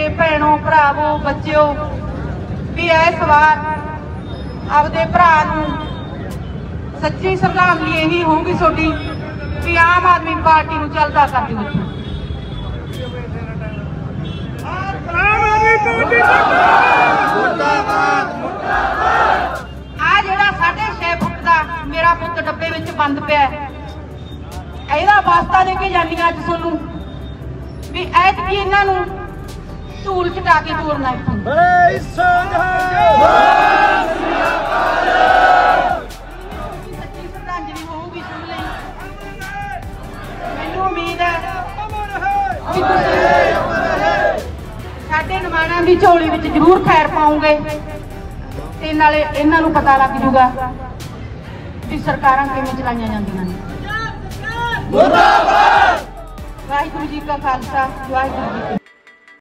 मेरे भैनों भरावो बच्चों भी इस बार आपदे भरा नूं सच्ची श्रद्धांजलि यही होगी थोड़ी भी आम आदमी पार्टी नूं चलदा कर दिओ। आ जिहड़ा 6.5 फुट दा मेरा पुत डब्बे विच बंद पिया ਇਹਦਾ ਵਾਸਤਾ ਦੇ के जानी अज सोनू भी ऐतकी इन्हां नूं धूल चटा के तोड़ना इत्थों। सच्ची श्रद्धांजलि होगी सुन लई। मैनूं उम्मीद है कि तुसीं साडे निमाणां दी झोली विच जरूर खैर पाओगे ते नाले इन्हां नूं पता लग जूगा भी सरकारां किवें चलाईआं जांदियां ने। वाहिगुरू जी का खालसा वाहिगुरू जी की